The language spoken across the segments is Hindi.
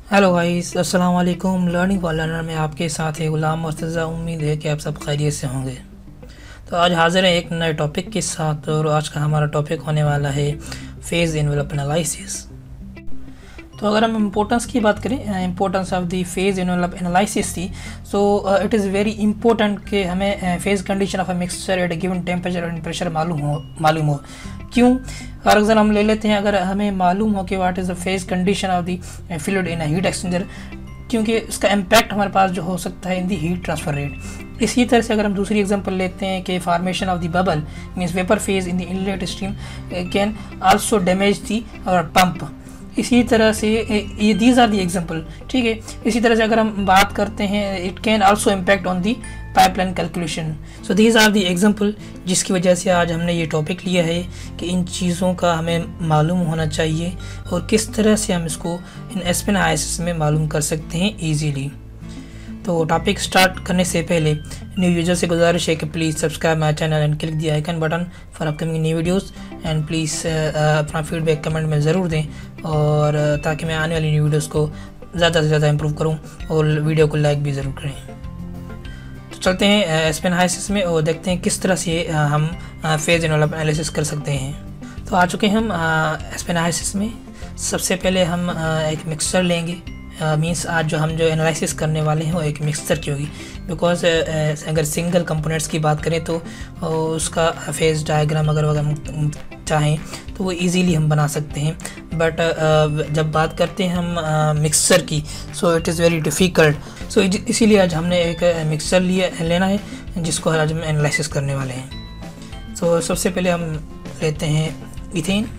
हेलो गाइस, अस्सलाम वालेकुम। लर्निंग फॉर लर्नर में आपके साथ है गुलाम मुर्तज़ा। उम्मीद है कि आप सब खैरियत से होंगे। तो आज हाज़िर है एक नए टॉपिक के साथ, और आज का हमारा टॉपिक होने वाला है फेज़ एनवेलप एनालिसिस। तो अगर हम इम्पोर्टेंस की बात करें, importance of the phase envelope analysis थी, so it is very important कि हमें phase condition of a mixture at a given temperature and pressure मालूम हो। क्यों? फॉर एग्जाम्पल हम ले लेते हैं, अगर हमें मालूम हो कि what is the phase condition of the fluid in a heat exchanger, क्योंकि उसका इम्पैक्ट हमारे पास जो हो सकता है in the heat transfer rate. इसी तरह से अगर हम दूसरी एग्जांपल लेते हैं कि formation of the bubble means vapour phase in the inlet stream can also damage the और पंप। इसी तरह से ये दीज आर दी एग्जांपल, ठीक है। इसी तरह से अगर हम बात करते हैं, it can also impact on the pipeline calculation. So these are the example, जिसकी वजह से आज हमने ये टॉपिक लिया है कि इन चीज़ों का हमें मालूम होना चाहिए और किस तरह से हम इसको इन एस्पेन आईएसएस में मालूम कर सकते हैं ईजीली। तो टॉपिक स्टार्ट करने से पहले न्यू यूजर से गुजारिश है कि please subscribe my channel and click the icon button for upcoming new videos, and please अपना फीडबैक कमेंट में ज़रूर दें, और ताकि मैं आने वाली न्यू वीडियोस को ज़्यादा से ज़्यादा इम्प्रूव करूं, और वीडियो को लाइक भी ज़रूर करें। तो चलते हैं एस्पेन आईएसएस में और देखते हैं किस तरह से हम फेज एनवेलप एनालिसिस कर सकते हैं। तो आ चुके हैं हम एस्पेन आईएसएस में। सबसे पहले हम एक मिक्सचर लेंगे। मींस आज जो हम एनालिसिस करने वाले हैं वो एक मिक्सचर की होगी, बिकॉज अगर सिंगल कंपोनेंट्स की बात करें तो उसका फेज डायग्राम अगर हम चाहें तो वो इजीली हम बना सकते हैं, बट जब बात करते हैं हम मिक्सचर की, so it is very difficult. So इसीलिए आज हमने एक मिक्सचर लेना है जिसको आज हम एनालिसिस करने वाले हैं। सो सबसे पहले हम लेते हैं इथेन,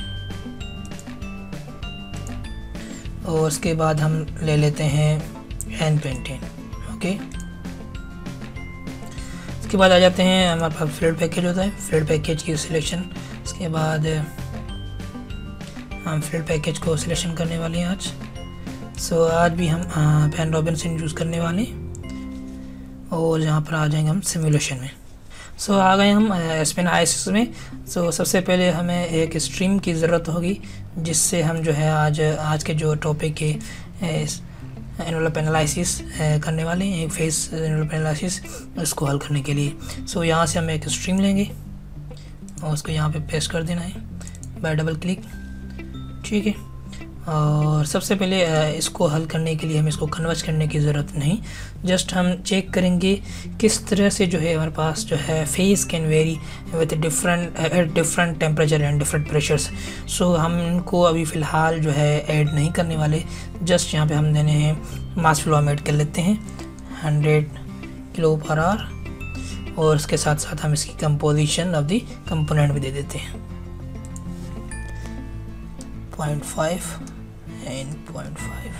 और उसके बाद हम ले लेते हैं N-पेंटेन। ओके, उसके बाद आ जाते हैं हमारे पास फ्लूइड पैकेज होता है, फ्लूइड पैकेज की सिलेक्शन। उसके बाद हम फ्लूइड पैकेज को सिलेक्शन करने वाले हैं आज। सो आज भी हम पेन रॉबिन्सन यूज़ करने वाले हैं, और यहाँ पर आ जाएंगे हम सिमुलेशन में। सो आ गए हम एस्पेन आईएसएस में। सो सबसे पहले हमें एक स्ट्रीम की ज़रूरत होगी, जिससे हम जो है आज के जो टॉपिक के एनवेलप एनालिसिस करने वाले हैं, एक फेस एनवेलप एनालिसिस, उसको हल करने के लिए। सो यहाँ से हम एक स्ट्रीम लेंगे और उसको यहाँ पे पेस्ट कर देना है बाय डबल क्लिक, ठीक है। और सबसे पहले इसको हल करने के लिए हमें इसको कन्वर्ट करने की ज़रूरत नहीं, जस्ट हम चेक करेंगे किस तरह से जो है हमारे पास जो है phase can vary with different temperature and different pressures. So हम इनको अभी फ़िलहाल जो है ऐड नहीं करने वाले, जस्ट यहाँ पे हम देने हैं मास फ्लो हम ऐड कर लेते हैं 100 kilo/h, और उसके साथ साथ हम इसकी कंपोजिशन ऑफ द कंपोनेंट भी दे देते हैं 0.5 and 0.5।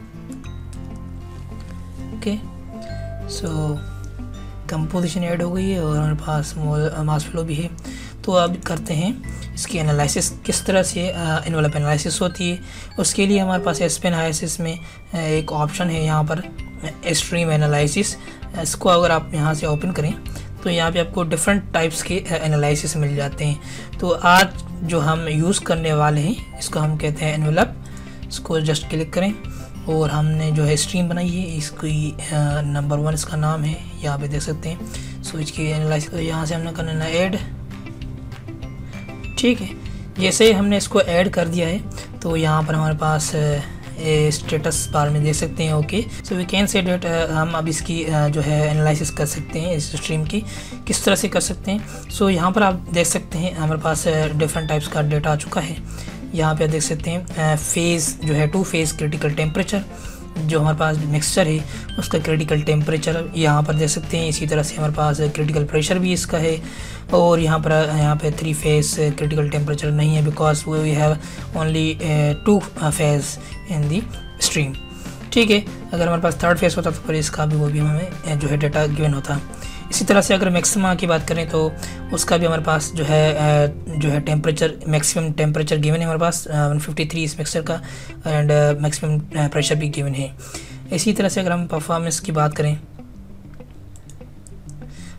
Okay, so composition add हो गई है और हमारे पास मास फ्लो भी है। तो अब करते हैं इसकी एनालिसिस, किस तरह से एनवेलप एनालिसिस होती है। उसके लिए हमारे पास एस्पेन आईएसएस में एक ऑप्शन है यहाँ पर स्ट्रीम एनालिसिस। इसको अगर आप यहाँ से ओपन करें तो यहाँ पे आपको डिफरेंट टाइप्स के एनालिसिस मिल जाते हैं। तो आज जो हम यूज़ करने वाले हैं इसको हम कहते हैं एनवेलप। इसको जस्ट क्लिक करें और हमने जो है स्ट्रीम बनाई है, इसकी नंबर 1 इसका नाम है, यहाँ पे देख सकते हैं। सो इसकी एनालिसिस तो यहाँ से हमने करना है ऐड, ठीक है। जैसे ही हमने इसको ऐड कर दिया है तो यहाँ पर हमारे पास स्टेटस बार में देख सकते हैं। Okay, so we can say that हम अब इसकी जो है एनालिसिस कर सकते हैं, इस स्ट्रीम की किस तरह से कर सकते हैं। सो यहाँ पर आप देख सकते हैं हमारे पास डिफरेंट टाइप्स का डेटा आ चुका है। यहाँ पे आप देख सकते हैं फेज़ जो है 2 फेज़ क्रिटिकल टेम्परेचर, जो हमारे पास मिक्सचर है उसका क्रिटिकल टेम्परेचर यहाँ पर देख सकते हैं। इसी तरह से हमारे पास क्रिटिकल प्रेशर भी इसका है, और यहाँ पे 3 फेज़ क्रिटिकल टेम्परेचर नहीं है, because we have only 2 phase in the stream, ठीक है। अगर हमारे पास 3rd फेज़ होता तो फिर इसका भी वो भी हमें जो है डेटा गिवन होता। इसी तरह से अगर मैक्सिमा की बात करें तो उसका भी हमारे पास जो है टेम्परेचर, मैक्सिमम टेम्परेचर गिवन है हमारे पास 153 इस मिक्सचर का, एंड मैक्सिमम प्रेशर भी गिवन है। इसी तरह से अगर हम परफॉर्मेंस की बात करें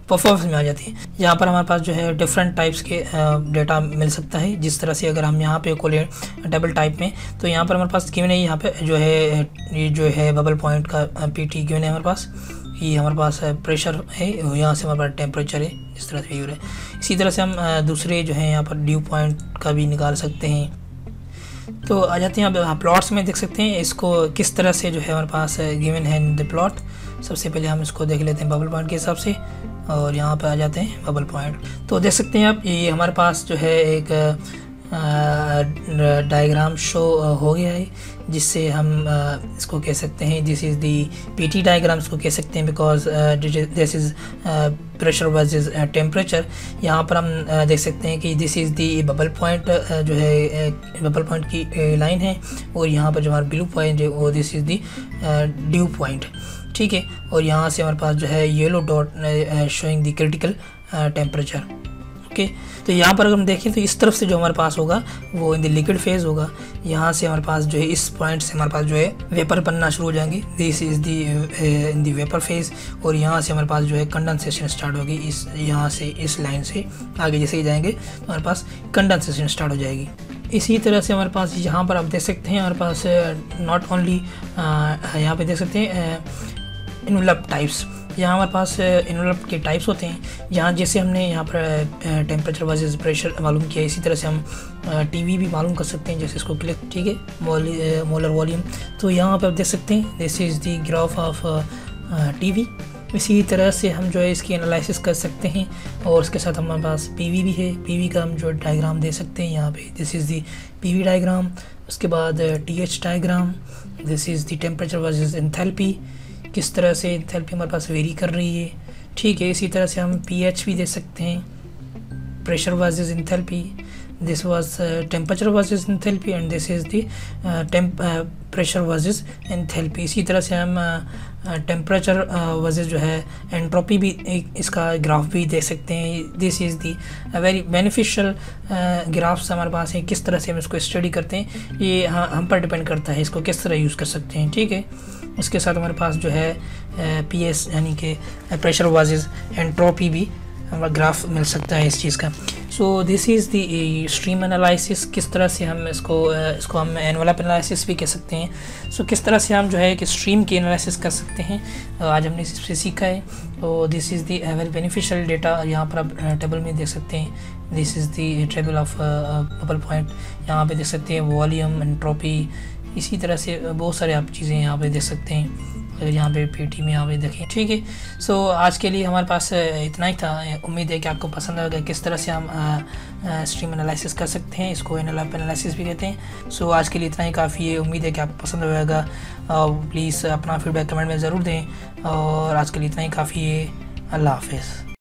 परफॉर्मेंस में आ जाती है। यहाँ पर हमारे पास जो है डिफरेंट टाइप्स के डेटा मिल सकता है। जिस तरह से अगर हम यहाँ पे खोलें टेबल टाइप में, तो यहाँ पर हमारे पास गिवन है, यहाँ पे जो है ये जो है बबल पॉइंट का PT गिवन है हमारे पास। ये हमारे पास प्रेशर है, यहाँ से हमारे पास टेम्परेचर है, इस तरह से व्यू है। इसी तरह से हम दूसरे जो है यहाँ पर ड्यू पॉइंट का भी निकाल सकते हैं। तो आ जाते हैं अब प्लॉट्स में, देख सकते हैं इसको किस तरह से जो है हमारे पास गिवन है द प्लॉट। सबसे पहले हम इसको देख लेते हैं बबल पॉइंट के हिसाब से, और यहाँ पर आ जाते हैं बबल पॉइंट। तो देख सकते हैं आप, ये हमारे पास जो है एक डायग्राम शो हो गया है, जिससे हम इसको कह सकते हैं this is the PT diagram इसको कह सकते हैं, because this is pressure versus temperature. यहाँ पर हम देख सकते हैं कि this is the bubble point, जो है बबल पॉइंट की लाइन है, और यहाँ पर जो हमारा ब्लू पॉइंट है वो this is the dew point, ठीक है। और यहाँ से हमारे पास जो है yellow dot showing the critical temperature, okay. तो यहाँ पर अगर हम देखें तो इस तरफ से जो हमारे पास होगा वो इन द लिक्विड फेज होगा। यहाँ से हमारे पास जो है इस पॉइंट से हमारे पास जो है वेपर बनना शुरू हो जाएंगे, this is the in the vapour phase. और यहाँ से हमारे पास जो है कंडेंसेशन स्टार्ट होगी, इस यहाँ से इस लाइन से आगे जैसे ही जाएंगे तो हमारे पास कंडेंसेशन स्टार्ट हो जाएगी। इसी तरह से हमारे पास यहाँ पर आप देख सकते हैं हमारे पास नॉट ओनली यहाँ पे देख सकते हैं इनवलप टाइप्स। यहाँ हमारे पास इनवलप के टाइप्स होते हैं। यहाँ जैसे हमने यहाँ पर टेम्परेचर वर्सेस प्रेशर मालूम किया, इसी तरह से हम TV भी मालूम कर सकते हैं। जैसे इसको क्लिक, ठीक है, मोलर वॉल्यूम। तो यहाँ पर आप देख सकते हैं this is the graph of TV। इसी तरह से हम जो है इसकी एनालिसिस कर सकते हैं, और उसके साथ हमारे पास PV भी है। PV का हम जो डायग्राम दे सकते हैं यहाँ पे, this is the PV diagram. उसके बाद TH diagram, this is the temperature versus enthalpy, किस तरह से एंथैल्पी हमारे पास वेरी कर रही है, ठीक है। इसी तरह से हम pH भी दे सकते हैं, pressure versus enthalpy, this was temperature versus enthalpy, and this is the pressure versus enthalpy. इसी तरह से हम टेम्परेचर वर्सेस जो है एंट्रोपी भी इसका ग्राफ भी दे सकते हैं। This is the very beneficial graphs हमारे पास है। किस तरह से हम इसको स्टडी करते हैं ये हम पर डिपेंड करता है, इसको किस तरह यूज़ कर सकते हैं, ठीक है। उसके साथ हमारे पास जो है PS यानी कि प्रेशर वर्सेस एंट्रोपी भी हमारा ग्राफ मिल सकता है इस चीज़ का। So this is the stream analysis. किस तरह से हम इसको हम एनवलप एनालिसिस भी कह सकते हैं। सो किस तरह से हम जो है एक स्ट्रीम की एनालिसिस कर सकते हैं, आज हमने इससे सीखा है। तो this is the very beneficial data. यहाँ पर आप टेबल में देख सकते हैं, this is the table of bubble point. यहाँ पे देख सकते हैं वॉल्यूम, एंट्रोपी, इसी तरह से बहुत सारे आप चीज़ें यहाँ पे देख सकते हैं। अगर यहाँ पे PT में यहाँ पे देखें, ठीक है। सो आज के लिए हमारे पास इतना ही था। उम्मीद है कि आपको पसंद आएगा किस तरह से हम स्ट्रीम एनालिसिस कर सकते हैं, इसको एनवलप एनालिसिस भी कहते हैं। सो आज के लिए इतना ही काफ़ी है। उम्मीद है कि आपको पसंद आएगा। प्लीज़ अपना फीडबैक कमेंट में ज़रूर दें, और आज के लिए इतना ही काफ़ी है। अल्लाह हाफ़िज़।